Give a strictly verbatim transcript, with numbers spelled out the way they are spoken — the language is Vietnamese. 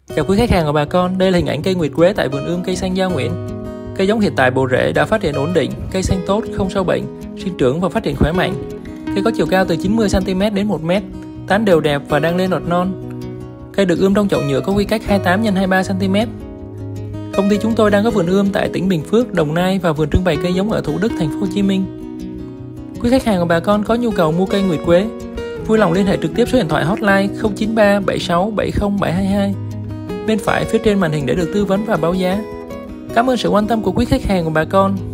Chào quý khách hàng và bà con, đây là hình ảnh cây nguyệt quế tại vườn ươm cây xanh Gia Nguyễn. Cây giống hiện tại bộ rễ đã phát triển ổn định, cây xanh tốt, không sâu bệnh, sinh trưởng và phát triển khỏe mạnh. Cây có chiều cao từ chín mươi xăng ti mét đến một mét, tán đều đẹp và đang lên đọt non. Cây được ươm trong chậu nhựa có quy cách hai mươi tám nhân hai mươi ba xăng ti mét. Công ty chúng tôi đang có vườn ươm tại tỉnh Bình Phước, Đồng Nai và vườn trưng bày cây giống ở Thủ Đức, thành phố Hồ Chí Minh. Quý khách hàng và bà con có nhu cầu mua cây nguyệt quế, vui lòng liên hệ trực tiếp số điện thoại hotline không chín ba bảy sáu bảy không bảy hai hai bên phải phía trên màn hình để được tư vấn và báo giá. Cảm ơn sự quan tâm của quý khách hàng và bà con.